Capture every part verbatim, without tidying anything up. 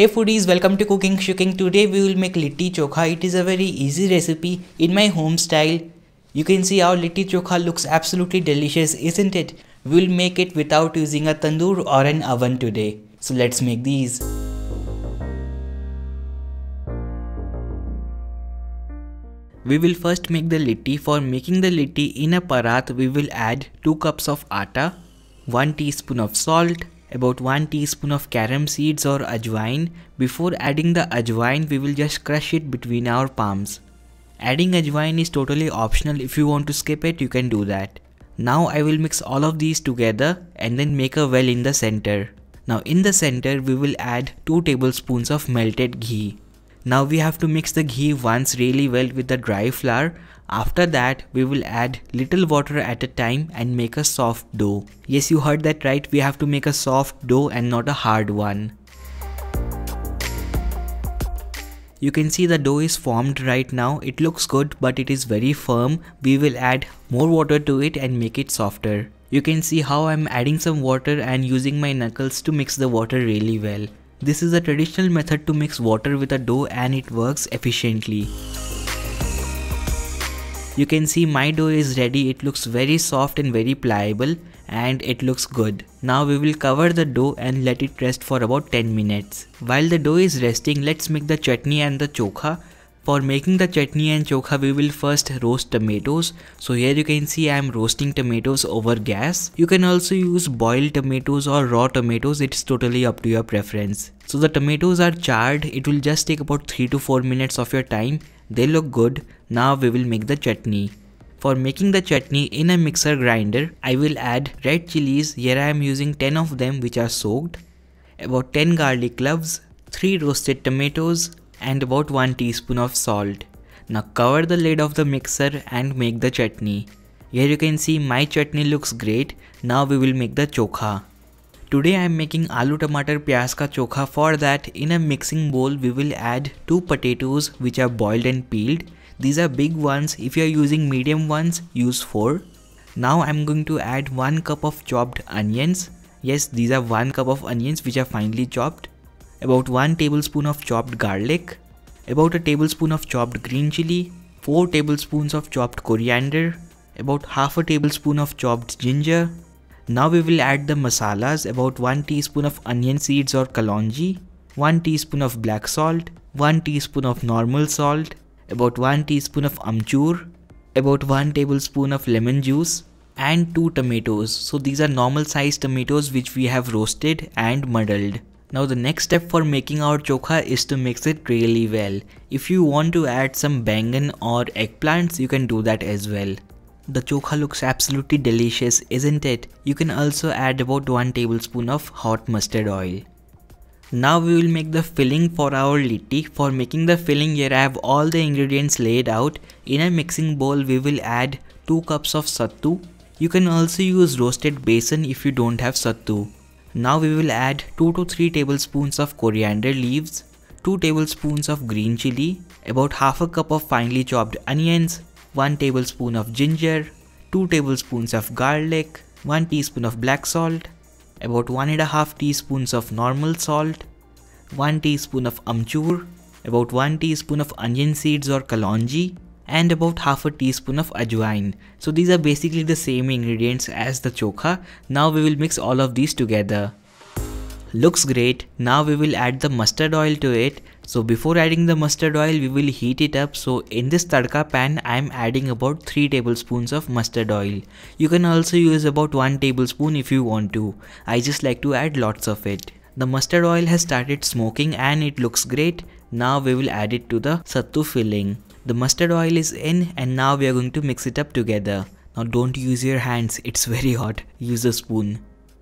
Hey foodies, welcome to Cooking Shooking. Today we will make Litti Chokha. It is a very easy recipe in my home style. You can see how Litti Chokha looks absolutely delicious, isn't it? We will make it without using a tandoor or an oven today. So let's make these. We will first make the litti. For making the litti in a parat, we will add two cups of atta, one teaspoon of salt, about one teaspoon of carom seeds or ajwain. Before adding the ajwain, we will just crush it between our palms. Adding ajwain is totally optional. If you want to skip it, you can do that. Now I will mix all of these together and then make a well in the center. Now in the center, we will add two tablespoons of melted ghee. Now we have to mix the ghee once really well with the dry flour. After that, we will add little water at a time and make a soft dough. Yes, you heard that right, we have to make a soft dough and not a hard one. You can see the dough is formed right now. It looks good but it is very firm. We will add more water to it and make it softer. You can see how I am adding some water and using my knuckles to mix the water really well. This is a traditional method to mix water with a dough and it works efficiently. You can see my dough is ready. It looks very soft and very pliable and it looks good. Now we will cover the dough and let it rest for about ten minutes. While the dough is resting, let's make the chutney and the chokha. For making the chutney and chokha, we will first roast tomatoes. So here you can see I am roasting tomatoes over gas. You can also use boiled tomatoes or raw tomatoes. It's totally up to your preference. So the tomatoes are charred. It will just take about three to four minutes of your time. They look good. Now we will make the chutney. For making the chutney in a mixer grinder, I will add red chilies. Here I am using ten of them which are soaked, about ten garlic cloves, three roasted tomatoes and about one teaspoon of salt. Now cover the lid of the mixer and make the chutney. Here you can see my chutney looks great. Now we will make the chokha. Today I am making aloo tomato pyaz ka chokha. For that, in a mixing bowl we will add two potatoes which are boiled and peeled. These are big ones. If you are using medium ones, use four. Now I am going to add one cup of chopped onions. Yes, these are one cup of onions which are finely chopped. About one tablespoon of chopped garlic. About a tablespoon of chopped green chilli. four tablespoons of chopped coriander. About half a tablespoon of chopped ginger. Now we will add the masalas. About one teaspoon of onion seeds or kalonji, one teaspoon of black salt, one teaspoon of normal salt, about one teaspoon of amchoor, about one tablespoon of lemon juice and two tomatoes. So these are normal sized tomatoes which we have roasted and muddled. Now the next step for making our chokha is to mix it really well. If you want to add some bangan or eggplants, you can do that as well. The chokha looks absolutely delicious, isn't it? You can also add about one tablespoon of hot mustard oil. Now we will make the filling for our litti. For making the filling, here I have all the ingredients laid out. In a mixing bowl, we will add two cups of sattu. You can also use roasted besan if you don't have sattu. Now we will add two to three tablespoons of coriander leaves, two tablespoons of green chilli, about half a cup of finely chopped onions, one tablespoon of ginger, two tablespoons of garlic, one teaspoon of black salt, about one and a half teaspoons of normal salt, one teaspoon of amchoor, about one teaspoon of onion seeds or kalonji, and about half a teaspoon of ajwain. So these are basically the same ingredients as the chokha. Now we will mix all of these together. Looks great. Now we will add the mustard oil to it. So before adding the mustard oil, we will heat it up. So in this tadka pan, I am adding about three tablespoons of mustard oil. You can also use about one tablespoon if you want to. I just like to add lots of it. The mustard oil has started smoking and it looks great. Now we will add it to the sattu filling. The mustard oil is in and now we are going to mix it up together. Now don't use your hands, it's very hot. Use a spoon.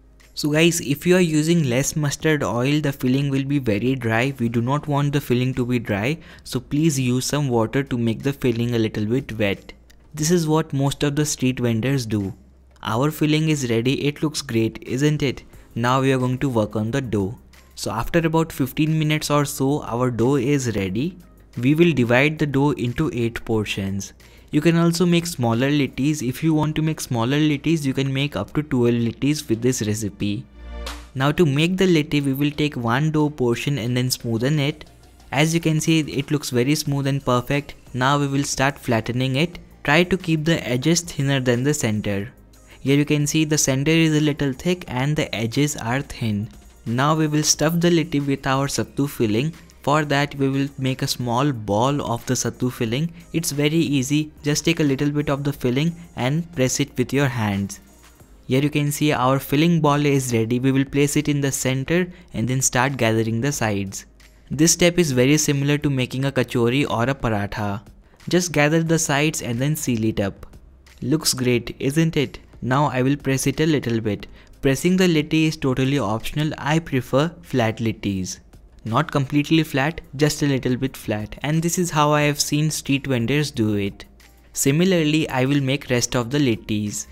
So guys, if you are using less mustard oil, the filling will be very dry. We do not want the filling to be dry. So please use some water to make the filling a little bit wet. This is what most of the street vendors do. Our filling is ready. It looks great, isn't it? Now we are going to work on the dough. So after about fifteen minutes or so, our dough is ready. We will divide the dough into eight portions. You can also make smaller littis. If you want to make smaller littis, you can make up to twelve littis with this recipe. Now to make the litti, we will take one dough portion and then smoothen it. As you can see, it looks very smooth and perfect. Now we will start flattening it. Try to keep the edges thinner than the center. Here you can see the center is a little thick and the edges are thin. Now we will stuff the litti with our sattu filling. For that we will make a small ball of the sattu filling. It's very easy, just take a little bit of the filling and press it with your hands. Here you can see our filling ball is ready. We will place it in the center and then start gathering the sides. This step is very similar to making a kachori or a paratha. Just gather the sides and then seal it up. Looks great, isn't it? Now I will press it a little bit. Pressing the litti is totally optional. I prefer flat littis. Not completely flat, just a little bit flat, and this is how I have seen street vendors do it. Similarly, I will make rest of the littis.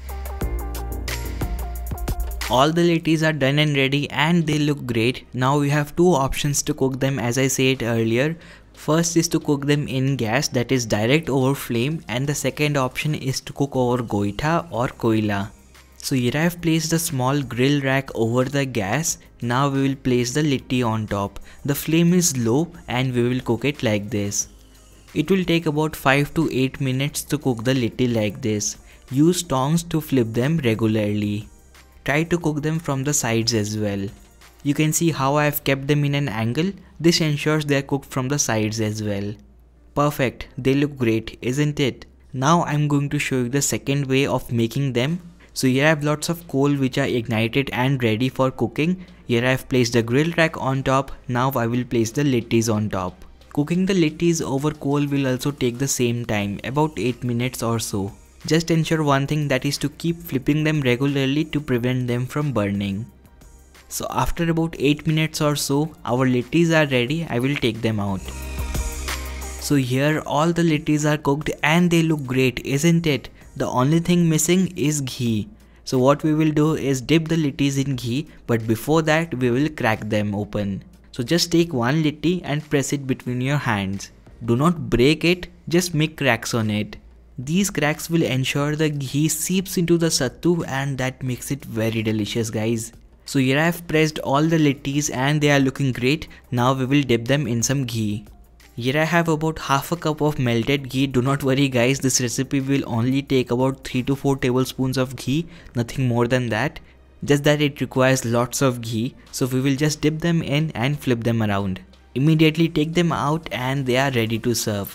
All the littis are done and ready and they look great. Now we have two options to cook them, as I said earlier. First is to cook them in gas, that is direct over flame, and the second option is to cook over goitha or koila. So here I have placed a small grill rack over the gas. Now we will place the litti on top. The flame is low and we will cook it like this. It will take about five to eight minutes to cook the litti like this. Use tongs to flip them regularly. Try to cook them from the sides as well. You can see how I have kept them in an angle. This ensures they are cooked from the sides as well. Perfect, they look great, isn't it? Now I am going to show you the second way of making them. So here I have lots of coal which are ignited and ready for cooking. Here I have placed the grill rack on top. Now I will place the littis on top. Cooking the littis over coal will also take the same time, about eight minutes or so. Just ensure one thing, that is to keep flipping them regularly to prevent them from burning. So after about eight minutes or so, our littis are ready. I will take them out. So here all the littis are cooked and they look great, isn't it? The only thing missing is ghee. So what we will do is dip the littis in ghee, but before that we will crack them open. So just take one litti and press it between your hands. Do not break it, just make cracks on it. These cracks will ensure the ghee seeps into the sattu and that makes it very delicious, guys. So here I have pressed all the littis and they are looking great. Now we will dip them in some ghee. Here I have about half a cup of melted ghee. Do not worry guys, this recipe will only take about three to four tablespoons of ghee, nothing more than that. Just that it requires lots of ghee. So we will just dip them in and flip them around. Immediately take them out and they are ready to serve.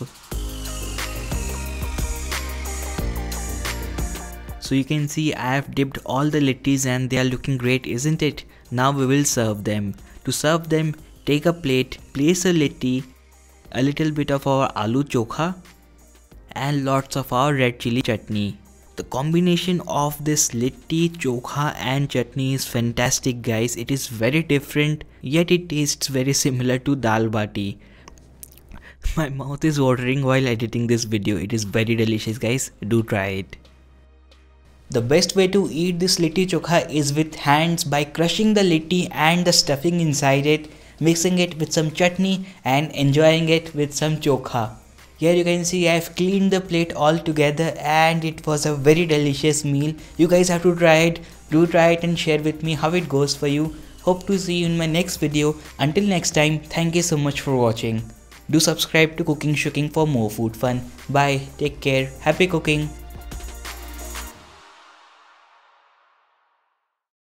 So you can see I have dipped all the littis and they are looking great, isn't it? Now we will serve them. To serve them, take a plate, place a litti, a little bit of our Aloo Chokha and lots of our red chilli chutney. The combination of this Litti Chokha and chutney is fantastic guys. It is very different, yet it tastes very similar to dal bati. My mouth is watering while editing this video. It is very delicious guys, do try it. The best way to eat this Litti Chokha is with hands by crushing the litti and the stuffing inside it, mixing it with some chutney and enjoying it with some chokha. Here you can see I have cleaned the plate all together and it was a very delicious meal. You guys have to try it. Do try it and share with me how it goes for you. Hope to see you in my next video. Until next time, thank you so much for watching. Do subscribe to Cooking Shooking for more food fun. Bye. Take care. Happy cooking.